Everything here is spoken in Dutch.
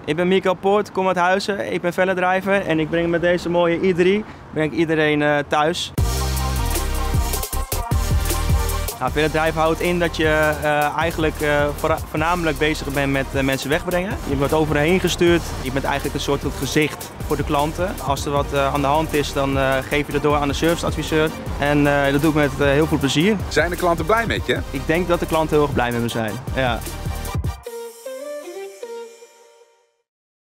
Ik ben Michael Poort, kom uit Huizen. Ik ben velledrijver en ik breng met deze mooie i3 iedereen thuis. Nou, velledrijven houdt in dat je eigenlijk voornamelijk bezig bent met mensen wegbrengen. Je wordt overheen gestuurd. Je bent eigenlijk een soort gezicht voor de klanten. Als er wat aan de hand is, dan geef je dat door aan de serviceadviseur. En dat doe ik met heel veel plezier. Zijn de klanten blij met je? Ik denk dat de klanten heel erg blij met me zijn. Ja.